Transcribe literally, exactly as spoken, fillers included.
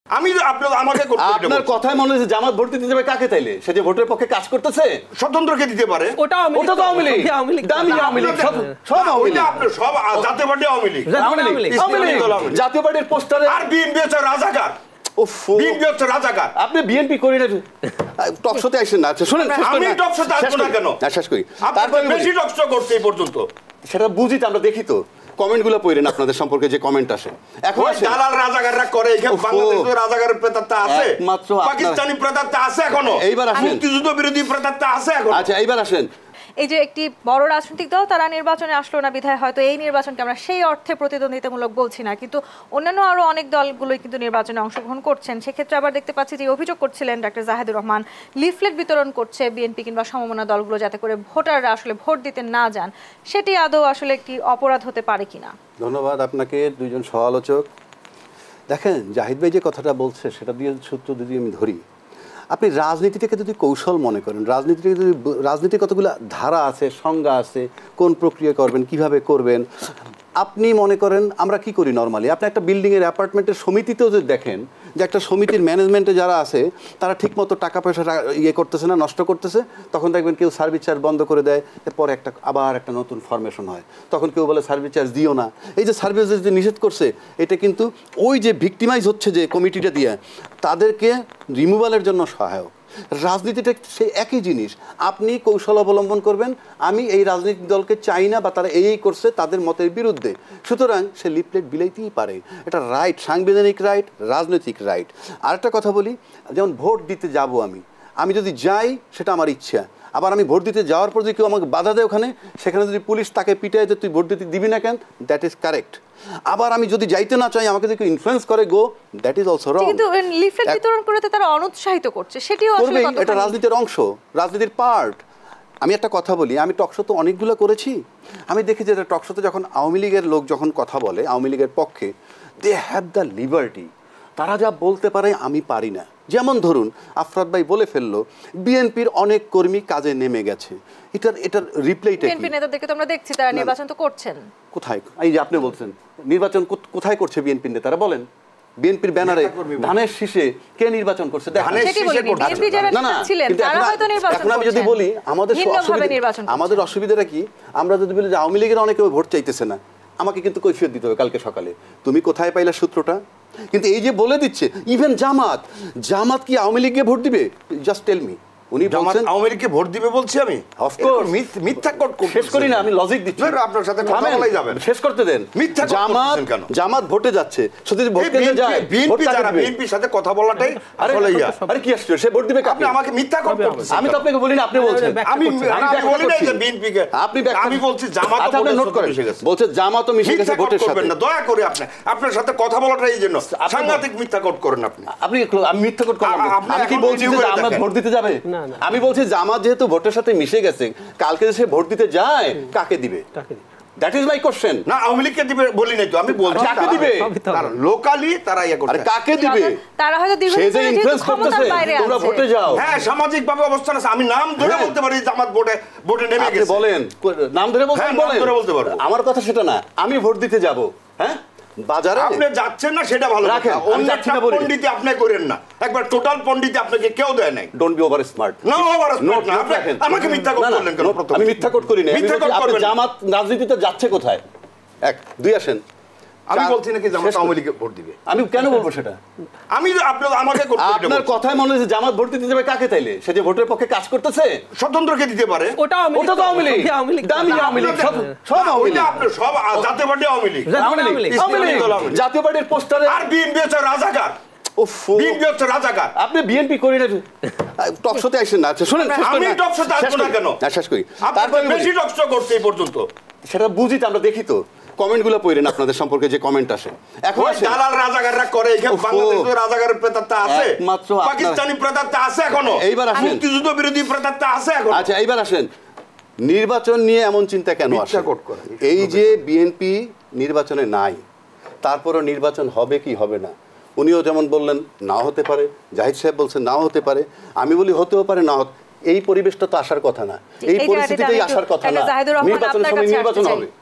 আমি আমাকে আপনার কথাই মনে হচ্ছে জামাত ভোট দিতে যাবে কাকে তাইলে? সে যে ভোটের পক্ষে কাজ করতেছে স্বতন্ত্রকে দিতে পারে। ওটা ওটা তো আওয়ামী লীগ, দামি আওয়ামী লীগ, সব সব আওয়ামী লীগ। আপনি সব জাতীয় পার্টি আওয়ামী লীগ, জাতীয় পার্টির পোস্টারে আর বিএনপি হচ্ছে রাজাকার। বিএনপি হচ্ছে রাজাকার। আপনি বিএনপি করি না টক শোতে আসেন না। আচ্ছা শুনেন, আমি টক শোতে আসবো না কেন? শেষ করি। তারপরে বেশি টক শো করতে এই পর্যন্ত সেটা বুঝি তো, আমরা দেখি তো কমেন্টগুলো পড়েন আপনাদের সম্পর্কে যে কমেন্ট আসে। এখন দালাল রাজাকাররা করে, এখানে বাংলাদেশের রাজাকারের প্রেতাত্মা আছে, পাকিস্তানি প্রেতাত্মা আছে এখনো, এইবার আসেন মুক্তিযুদ্ধ বিরোধী প্রেতাত্মা আছে এখনো। আচ্ছা এইবার আসেন, এই যে একটি বড় রাজনৈতিক দল তারা নির্বাচনে আসলো না বিধায় হয়তো এই নির্বাচনকে আমরা সেই অর্থে প্রতিদ্বন্দ্বিতামূলক বলছি না, কিন্তু অন্যান্য আরো অনেক দলগুলোই কিন্তু নির্বাচনে অংশগ্রহণ করছেন। সেক্ষেত্রে আবার দেখতে পাচ্ছি যে অভিযোগ করছিলেন ডাক্তার জাহিদুর রহমান, লিফলেট বিতরণ করছে বিএনপি কিংবা সমমনা দলগুলো যাতে করে ভোটাররা আসলে ভোট দিতে না যান, সেটি আদৌ আসলে কি অপরাধ হতে পারে কিনা? ধন্যবাদ আপনাকে দুইজন সহ-আলোচক। দেখেন জাহিদ ভাই যে কথাটা বলছে সেটা দিয়ে সূত্র যদি আমি ধরি, আপনি রাজনীতিটাকে যদি কৌশল মনে করেন, রাজনীতিটাকে যদি, রাজনীতির কতগুলো ধারা আছে, সংজ্ঞা আছে, কোন প্রক্রিয়া করবেন, কিভাবে করবেন, আপনি মনে করেন আমরা কি করি নর্মালি, আপনি একটা বিল্ডিংয়ের অ্যাপার্টমেন্টের সমিতিতেও যদি দেখেন যে একটা সমিতির ম্যানেজমেন্টে যারা আছে তারা ঠিকমতো টাকা পয়সা ইয়ে করতেছে না, নষ্ট করতেছে, তখন দেখবেন কেউ সার্ভিস চার্জ বন্ধ করে দেয়, এরপরে একটা আবার একটা নতুন ফরমেশন হয়, তখন কেউ বলে সার্ভিস চার্জ দিও না। এই যে সার্ভিস যে নিষেধ করছে, এটা কিন্তু ওই যে ভিক্টিমাইজ হচ্ছে যে কমিটিটা দিয়ে তাদেরকে রিমুভালের জন্য সহায়ক। রাজনীতিটা সেই একই জিনিস, আপনি কৌশল অবলম্বন করবেন, আমি এই রাজনৈতিক দলকে চাই না বা তারা এই করছে তাদের মতের বিরুদ্ধে, সুতরাং সে লিফলেট বিলাইতেই পারে, এটা রাইট, সাংবিধানিক রাইট, রাজনৈতিক রাইট। আরেকটা কথা বলি, যেমন ভোট দিতে যাব আমি আমি যদি যাই সেটা আমার ইচ্ছা, আবার আমি ভোট দিতে যাওয়ার পর যদি কেউ আমাকে বাধা দেয় ওখানে, সেখানে যদি পুলিশ তাকে পিটায় যে তুই ভোট দিতে দিবি না কেন, দ্যাট ইজ কারেক্ট। আবার আমি যদি যাইতে না চাই, আমাকে যদি কেউ ইনফ্লুয়েন্স করে গো, দ্যাট ইজ অলসো রং। কিন্তু লিফলেট বিতরণ করতে তারা অনুৎসাহিত করছে, সেটিও আসলে কতখানি এটা রাজনীতির অংশ, রাজনীতির পার্ট। আমি একটা কথা বলি, আমি টকশো তো অনেকগুলো করেছি, আমি দেখি যে টকশোতে যখন আওয়ামী লীগের লোক যখন কথা বলে আওয়ামী লীগের পক্ষে, দে হ্যাভ দ্য লিবার্টি, তারা যা বলতে পারে আমি পারি না। যেমন ধরুন আফরাদ ভাই বলে ফেললো বিএনপির অনেক কর্মী কাজে নেমে গেছে, এটার এটার রিপ্লাইটা বিএনপি নেতাদেরকে তো আমরা দেখছি তারা নির্বাচন তো করছেন। কোথায়? এই যে আপনি বলছেন নির্বাচন কোথায় করছে বিএনপি নেতারা, বলেন বিএনপির ব্যানারে ধানের শীষে কে নির্বাচন করছে? এখন আমি যদি বলি আমাদের আমাদের অসুবিধাটা কি, আমরা যদি বলি যে আওয়ামী লীগের অনেকে ভোট চাইতেছে না, আমাকে কিন্তু কৈফিয়ত দিতে হবে কালকে সকালে, তুমি কোথায় পাইলা সূত্রটা? কিন্তু এই যে বলে দিচ্ছে ইভেন জামাত, জামাত কি আওয়ামী লীগকে ভোট দিবে? Just tell me. উনি বলছেন আওয়ামী লীগকে ভোট দিবে বলছি আমি, অফ কোর্স মিথ্যা কোট শেষ করি না, আমি লজিক দিচ্ছি, আপনার সাথে কথা বলাই যাবে, শেষ করতে দেন। মিথ্যা জামাত জামাত ভোটে যাচ্ছে, যদি ভোট কেন্দ্রে যায় বিএনপি যারা বিএনপির সাথে কথা বলাটাই আসলে ইয়া। আরে কি আসছে, সে ভোট দিবে কাকে? আপনি আমাকে মিথ্যা কোট করতেছেন। আমি তো আপনাকে বলি না, আপনি বলছেন। আমি আমি বলি না যে বিএনপি কে, আপনি আমি বলছি জামাত তো নোট করে মিশে গেছে, বলছে জামাত তো মিশে গেছে ভোটের সাথে না। দয়া করে আপনি আপনার সাথে কথা বলাটাই এই জন্য সাংঘাতিক মিথ্যা কোট করেন আপনি। আপনি আমি মিথ্যা কোট করলাম? আমি কি বলছি যে জামাত ভোট দিতে যাবে? আমি বলছি জামাত যেহেতু ভোটের সাথে মিশে গেছে, কালকে সে ভোট দিতে যায় কাকে দিবে? That is my question. না আওয়ামী লীগকে দিবে বলি নাই তো, আমি বলছি কাকে দিবে? কারণ লোকালি তারা ইয়া করছে। আরে কাকে দিবে? তারা হয়তো দিবে, সে যে ইনফ্লুয়েন্স করতেছে, তোমরা ভোটে যাও। হ্যাঁ সামাজিক ভাবে অবস্থান আছে, আমি নাম ধরে বলতে পারি জামাত ভোটে ভোটে নেমে গেছে। আপনি বলেন নাম ধরে বলতে বলেন, নাম ধরে বলতে পারবো। আমার কথা সেটা না, আমি ভোট দিতে যাব, হ্যাঁ বাজারে আপনি যাচ্ছেন না সেটা ভালো কথা, অন্যটা পণ্ডিতি আপনি করেন না, একবার টোটাল পণ্ডিতি আপনাকে কেউ দেয় নাই। Don't be over smart. না ওভার স্মার্ট না, আপনি আমাকে মিথ্যা কোট করলেন কেন? আমি মিথ্যা কোট করি না, মিথ্যা কোট করবেন। জামাত রাজনীতিতে যাচ্ছে কোথায়? এক দুই আসেন, আমি বলছি নাকি জামাত আওয়ামী লীগে ভোট দিবে? আমি কেন বলবো সেটা? আমি আপনি আমাকে আপনার কথাই মনে হচ্ছে জামাত ভোট দিতে যাবে কাকে তাইলে? সে যে ভোটের পক্ষে কাজ করতেছে, স্বতন্ত্রকে দিতে পারে, ওটা ওটা তো আওয়ামী লীগ, দামি আওয়ামী লীগ, সব সব আওয়ামী লীগ, আপনি সব জাতীয় পার্টি আওয়ামী লীগ, জাতীয় পার্টির পোস্টারে আর বিএনপি হচ্ছে রাজাকার। বিএনপি হচ্ছে রাজাকার। আপনি বিএনপি করি না টক শোতে আসেন না। আচ্ছা শুনেন, আমি টক শোতে আসবো না কেন? শেষ করি। তারপরে বেশি টক শো করতে এই পর্যন্ত সেটা বুঝি তো, আমরা দেখি তো কমেন্টগুলো পড়েন আপনাদের সম্পর্কে যে কমেন্ট আসে। এখন দালাল রাজাকাররা করে, এখানে বাংলাদেশের রাজাকারের প্রেতাত্মা আছে, পাকিস্তানি প্রেতাত্মা আছে এখনো, এইবার আসেন মুক্তিযুদ্ধ বিরোধী প্রেতাত্মা আছে এখনো। আচ্ছা এইবার আসেন, নির্বাচন নিয়ে এমন চিন্তা কেন আসে? এই যে বিএনপি নির্বাচনে নাই, তারপরও নির্বাচন হবে কি হবে না, উনিও যেমন বললেন নাও হতে পারে, জাহিদ সাহেব বলছেন নাও হতে পারে, আমি বলি হতেও পারে না। এই পরিবেশটা তো আসার কথা না, এই পরিস্থিতিতেই আসার কথা না। নির্বাচনের সময় নির্বাচন হবে।